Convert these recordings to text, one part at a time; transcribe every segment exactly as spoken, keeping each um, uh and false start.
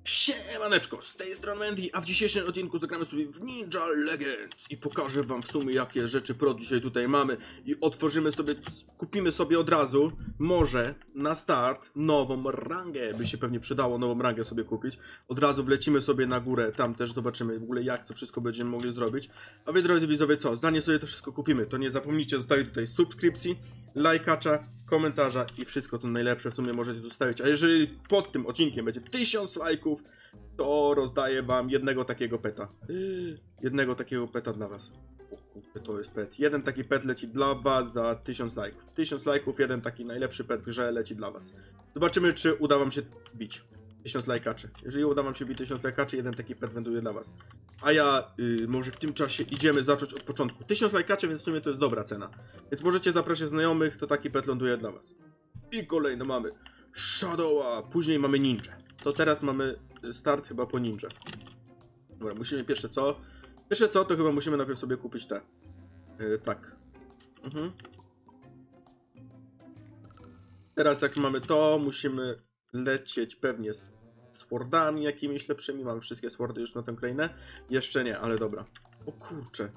Siemaneczko, z tej strony Mendy, a w dzisiejszym odcinku zagramy sobie w Ninja Legends i pokażę wam w sumie jakie rzeczy pro dzisiaj tutaj mamy i otworzymy sobie, kupimy sobie od razu, może na start, nową rangę, by się pewnie przydało nową rangę sobie kupić. Od razu wlecimy sobie na górę, tam też zobaczymy w ogóle jak to wszystko będziemy mogli zrobić. A wy drodzy widzowie co, zanim sobie to wszystko kupimy, to nie zapomnijcie zostawić tutaj subskrypcji, lajkacza, komentarza i wszystko to najlepsze w sumie możecie zostawić. A jeżeli pod tym odcinkiem będzie tysiąc lajków, to rozdaję wam jednego takiego peta. Yy, jednego takiego peta dla was. O kurde, to jest pet. Jeden taki pet leci dla was za tysiąc lajków. tysiąc lajków, jeden taki najlepszy pet w grze leci dla was. Zobaczymy, czy uda wam się bić tysiąc lajkaczy. Jeżeli uda wam się bić tysiąc lajkaczy, jeden taki pet wędruje dla was. A ja yy, może w tym czasie idziemy zacząć od początku. tysiąc lajkaczy, więc w sumie to jest dobra cena. Więc możecie zapraszać znajomych, to taki pet ląduje dla was. I kolejno mamy Shadowa, później mamy Ninja. To teraz mamy start chyba po Ninja. Dobra, musimy pierwsze co? Pierwsze co, to chyba musimy najpierw sobie kupić te. Yy, tak. Mhm. Teraz jak mamy to, musimy lecieć pewnie z swordami jakimiś lepszymi. Mamy wszystkie swordy już na tę krainę. Jeszcze nie, ale dobra. O kurczę.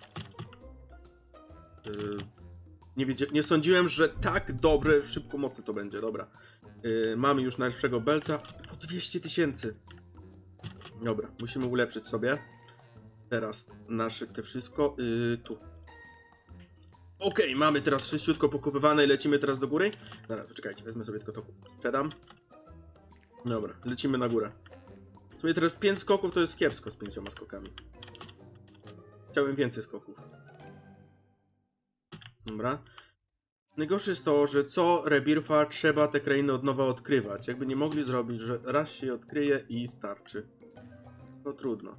Yy, nie, wiedzia nie sądziłem, że tak dobre, szybko mocno to będzie. Dobra. Yy, mamy już najlepszego belta. Po dwieście tysięcy. Dobra, musimy ulepszyć sobie. Teraz nasze te wszystko. Yy, tu. Okej, okay, mamy teraz wszystko pokupywane i lecimy teraz do góry. Zaraz, czekajcie, wezmę sobie tylko to, sprzedam. Dobra, lecimy na górę. W sumie teraz pięć skoków to jest kiepsko z pięcioma skokami. Chciałem więcej skoków. Dobra. Najgorsze jest to, że co rebirfa trzeba te krainy od nowa odkrywać. Jakby nie mogli zrobić, że raz się odkryje i starczy. No trudno.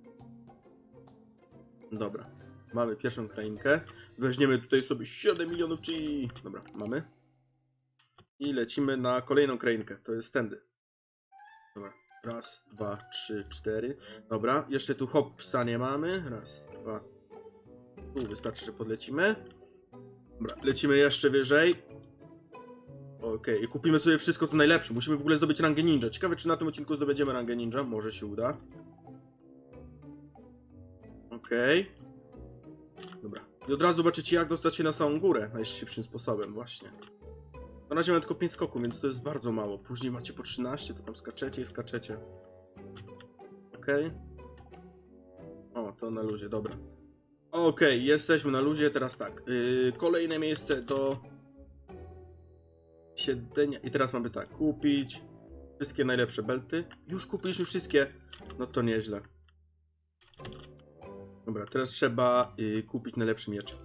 Dobra. Mamy pierwszą krainkę. Weźmiemy tutaj sobie siedem milionów chi. Dobra, mamy. I lecimy na kolejną krainkę. To jest tędy. Dobra. Raz, dwa, trzy, cztery. Dobra, jeszcze tu hopsa nie mamy. Raz, dwa. Tu wystarczy, że podlecimy. Dobra, lecimy jeszcze wyżej. Okej, okay. Kupimy sobie wszystko to najlepsze. Musimy w ogóle zdobyć rangę ninja. Ciekawe, czy na tym odcinku zdobędziemy rangę ninja. Może się uda. Okej. Okay. Dobra. I od razu zobaczycie, jak dostać się na samą górę. Najszybszym sposobem, właśnie. Na razie mamy tylko pięć skoków, więc to jest bardzo mało. Później macie po trzynaście, to tam skaczecie i skaczecie. Okej. Okay. O, to na luzie, dobra. Okej, okay, jesteśmy na luzie, teraz tak. Yy, kolejne miejsce do siedzenia. I teraz mamy tak, kupić wszystkie najlepsze belty. Już kupiliśmy wszystkie. No to nieźle. Dobra, teraz trzeba yy, kupić najlepszy miecz.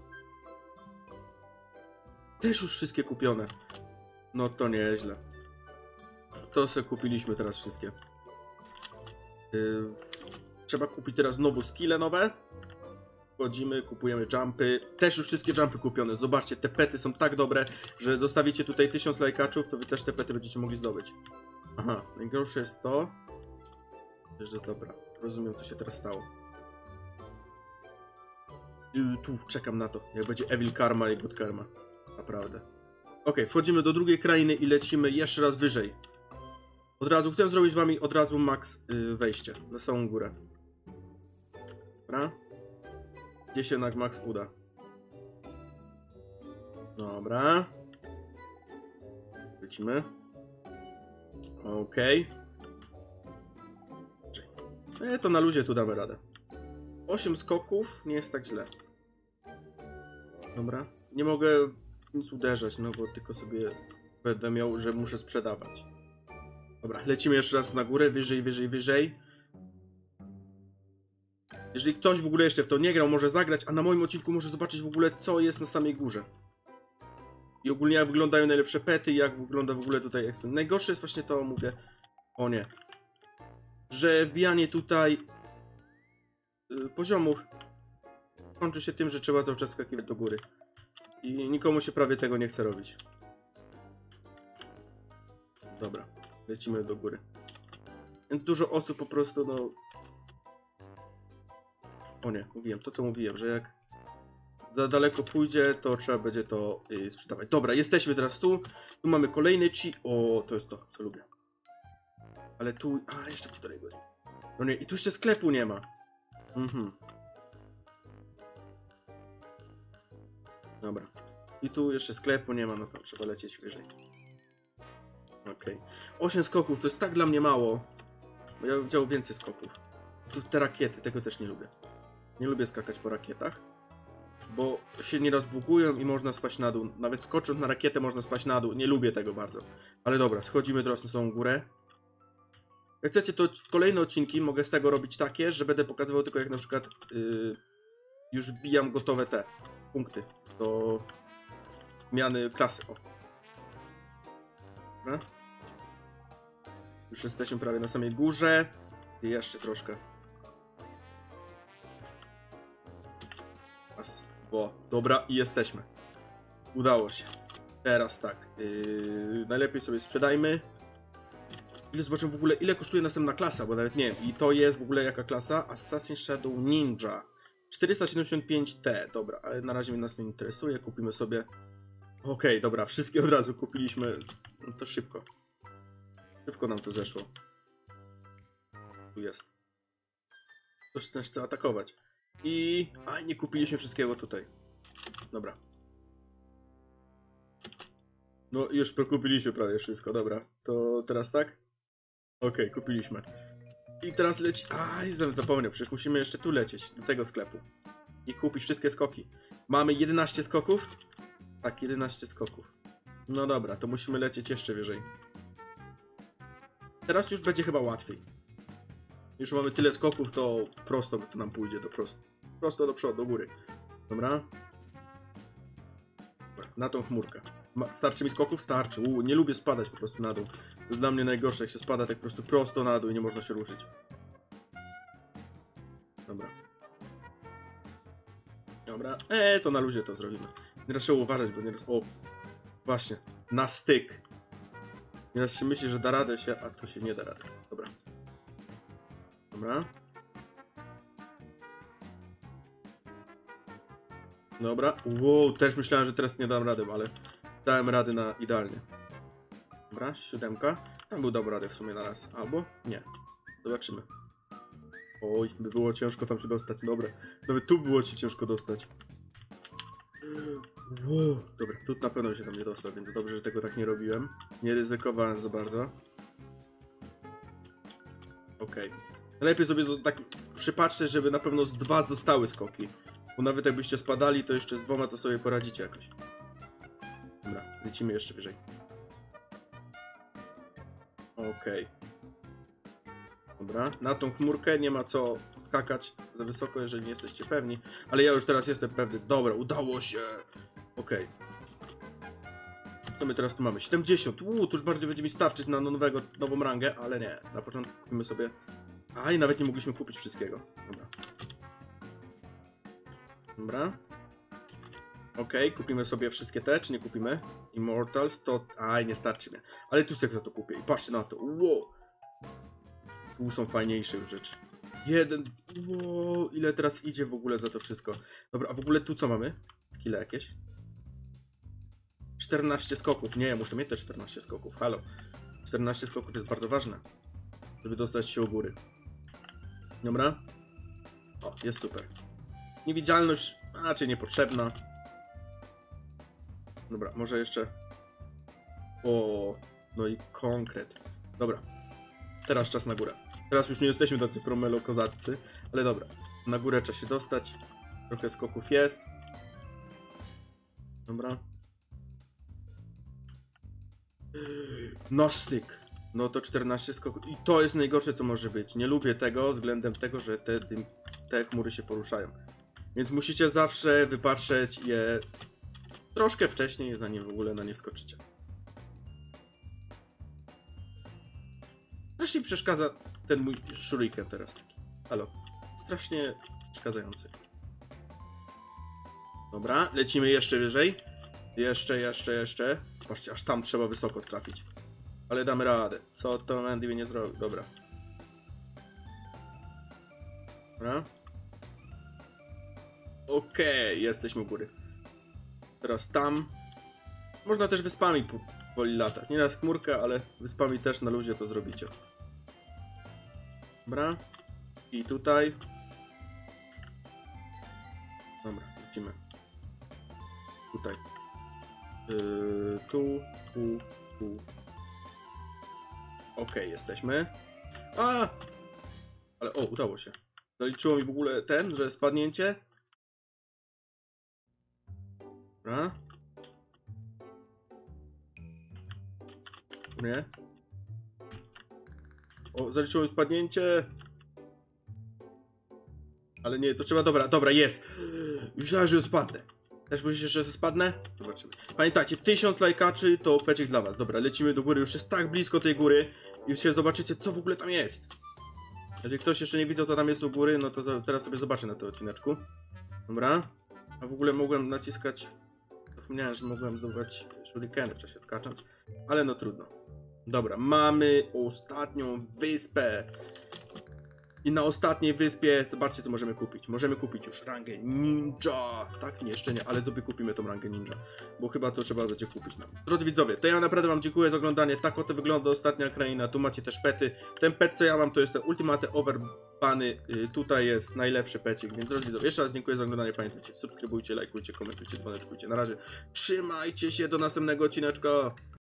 Też już wszystkie kupione. No to nieźle. To sobie kupiliśmy teraz wszystkie. Yy, trzeba kupić teraz znowu skille nowe. Wchodzimy, kupujemy jumpy. Też już wszystkie jumpy kupione. Zobaczcie, te pety są tak dobre, że zostawicie tutaj tysiąc lajkaczów, to wy też te pety będziecie mogli zdobyć. Aha, najgorsze jest to, że dobra, rozumiem, co się teraz stało. Yy, tu czekam na to, jak będzie Evil Karma i Good Karma. Naprawdę. Ok, wchodzimy do drugiej krainy i lecimy jeszcze raz wyżej. Od razu chcę zrobić z wami od razu max yy, wejście na samą górę. Dobra. Gdzie się na max uda. Dobra. Lecimy. Okej. Okay. E, to na luzie tu damy radę. osiem skoków nie jest tak źle. Dobra. Nie mogę nic uderzać, no bo tylko sobie będę miał, że muszę sprzedawać. Dobra, lecimy jeszcze raz na górę, wyżej, wyżej, wyżej. Jeżeli ktoś w ogóle jeszcze w to nie grał, może zagrać, a na moim odcinku może zobaczyć w ogóle, co jest na samej górze. I ogólnie jak wyglądają najlepsze pety, jak wygląda w ogóle tutaj ekspert. Najgorsze jest właśnie to, mówię, o nie, że wbijanie tutaj yy, poziomów kończy się tym, że trzeba cały czas skakiwać do góry. I nikomu się prawie tego nie chce robić. Dobra, lecimy do góry. Więc dużo osób po prostu, no... O nie, mówiłem, to co mówiłem, że jak za daleko pójdzie, to trzeba będzie to yy, sprzedawać. Dobra, jesteśmy teraz tu. Tu mamy kolejny chi. O, to jest to, co lubię. Ale tu... A, jeszcze półtorej godziny. No nie, i tu jeszcze sklepu nie ma. Mhm. Dobra. I tu jeszcze sklepu nie ma, no to trzeba lecieć wyżej. Okej. Okay. osiem skoków, to jest tak dla mnie mało. Bo ja bym chciał więcej skoków. Tu te rakiety, tego też nie lubię. Nie lubię skakać po rakietach. Bo się nieraz bugują i można spaść na dół. Nawet skocząc na rakietę można spaść na dół. Nie lubię tego bardzo. Ale dobra, schodzimy teraz na samą górę. Jak chcecie, to kolejne odcinki mogę z tego robić takie, że będę pokazywał tylko jak na przykład yy, już wbijam gotowe te punkty do zmiany klasy. O. Dobra. Już jesteśmy prawie na samej górze. I jeszcze troszkę. O, dobra, i jesteśmy. Udało się. Teraz tak. Yy, najlepiej sobie sprzedajmy. Ile zobaczymy w ogóle, ile kosztuje następna klasa, bo nawet nie wiem. I to jest w ogóle jaka klasa? Assassin's Shadow Ninja. czterysta siedemdziesiąt pięć T. Dobra, ale na razie mnie nas nie interesuje. Kupimy sobie... Okej, okay, dobra, wszystkie od razu kupiliśmy. No to szybko. Szybko nam to zeszło. Tu jest. Ktoś też chce atakować. I... A, nie kupiliśmy wszystkiego tutaj. Dobra. No, już prokupiliśmy prawie wszystko, dobra. To teraz tak? Okej, okay, kupiliśmy. I teraz leci... Aj, zapomniał, przecież musimy jeszcze tu lecieć, do tego sklepu. I kupić wszystkie skoki. Mamy jedenaście skoków? Tak, jedenaście skoków. No dobra, to musimy lecieć jeszcze wyżej. Teraz już będzie chyba łatwiej. Już mamy tyle skoków, to prosto to nam pójdzie, do prosto. Prosto do przodu, do góry. Dobra. Na tą chmurkę. Ma, starczy mi skoków? Starczy. Uu, nie lubię spadać po prostu na dół. To jest dla mnie najgorsze, jak się spada tak po prostu prosto na dół i nie można się ruszyć. Dobra. Dobra. Eee, to na luzie to zrobimy. Nieraz trzeba uważać, bo nieraz... O! Właśnie. Na styk. Nieraz się myśli, że da radę się, a to się nie da rady. Dobra. Dobra. Dobra. Wow, też myślałem, że teraz nie dam rady, ale dałem rady na idealnie. Dobra, siódemka. Tam był dam radę w sumie na raz. Albo nie. Zobaczymy. Oj, by było ciężko tam się dostać. Dobra. Nawet tu było się ciężko dostać. Wow. Dobra, tu na pewno się tam nie dostał, więc dobrze, że tego tak nie robiłem. Nie ryzykowałem za bardzo. Okej. Okay. Lepiej sobie to tak przypatrzeć, żeby na pewno z dwa zostały skoki. Bo nawet jakbyście spadali, to jeszcze z dwoma to sobie poradzicie jakoś. Dobra, lecimy jeszcze wyżej. Okej. Okay. Dobra, na tą chmurkę nie ma co skakać za wysoko, jeżeli nie jesteście pewni. Ale ja już teraz jestem pewny. Dobra, udało się. Okej. Okay. To my teraz tu mamy? siedemdziesiąt. Uuu, to już bardziej będzie mi starczyć na nowego, nową rangę, ale nie. Na początku kupimy sobie... A, i nawet nie mogliśmy kupić wszystkiego. Dobra. Dobra. Okej, okay, kupimy sobie wszystkie te, czy nie kupimy? Immortals to... Aj, nie starczy mnie. Ale tu sobie za to kupię i patrzcie na to. Wow. Tu są fajniejsze już rzeczy. Jeden... Wow, ile teraz idzie w ogóle za to wszystko. Dobra, a w ogóle tu co mamy? Skille jakieś? czternaście skoków. Nie, muszę mieć te czternaście skoków. Halo. czternaście skoków jest bardzo ważne, żeby dostać się u góry. Dobra. O, jest super. Niewidzialność raczej niepotrzebna. Dobra, może jeszcze... O, no i konkret. Dobra. Teraz czas na górę. Teraz już nie jesteśmy tacy promelo kozaccy, ale dobra. Na górę trzeba się dostać. Trochę skoków jest. Dobra. Na styk. No to czternaście skoków. I to jest najgorsze, co może być. Nie lubię tego względem tego, że te, te chmury się poruszają. Więc musicie zawsze wypatrzeć je troszkę wcześniej, zanim w ogóle na nie wskoczycie. Strasznie przeszkadza ten mój shuriken teraz taki. Halo. Strasznie przeszkadzający. Dobra, lecimy jeszcze wyżej. Jeszcze, jeszcze, jeszcze. Patrzcie, aż tam trzeba wysoko trafić. Ale damy radę. Co to Mandy nie zrobił? Dobra. Dobra. Okej, okay, jesteśmy u góry. Teraz tam. Można też wyspami powoli latać. Nie raz chmurka, ale wyspami też na luzie to zrobicie. Dobra. I tutaj. Dobra, lecimy. Tutaj. Yy, tu, tu, tu. Okej, okay, jesteśmy. A! Ale o, udało się. Zaliczyło mi w ogóle ten, że spadnięcie. Dobra. Nie. O, zaliczyło mi spadnięcie. Ale nie, to trzeba, dobra, dobra, jest. Myślałem, że spadnę. Też myślicie, że spadnę? Zobaczymy. Pamiętajcie, tysiąc lajkaczy to pecik dla was. Dobra, lecimy do góry, już jest tak blisko tej góry. I się zobaczycie, co w ogóle tam jest. Jeżeli ktoś jeszcze nie widział, co tam jest u góry, no to teraz sobie zobaczę na tym odcineczku. Dobra. A w ogóle mogłem naciskać... Zapomniałem, że mogłem zdobywać shurikeny w czasie skacząc. Ale no trudno. Dobra, mamy ostatnią wyspę. I na ostatniej wyspie, zobaczcie co możemy kupić. Możemy kupić już rangę ninja. Tak, nie, jeszcze nie, ale sobie kupimy tą rangę ninja. Bo chyba to trzeba będzie kupić nam. Drodzy widzowie, to ja naprawdę wam dziękuję za oglądanie. Tak oto wygląda ostatnia kraina. Tu macie też pety. Ten pet co ja mam to jest ten Ultimate Overbany. Yy, tutaj jest najlepszy pecik. Więc drodzy widzowie, jeszcze raz dziękuję za oglądanie. Pamiętajcie, subskrybujcie, lajkujcie, komentujcie, dzwoneczkujcie. Na razie trzymajcie się, do następnego odcineczka.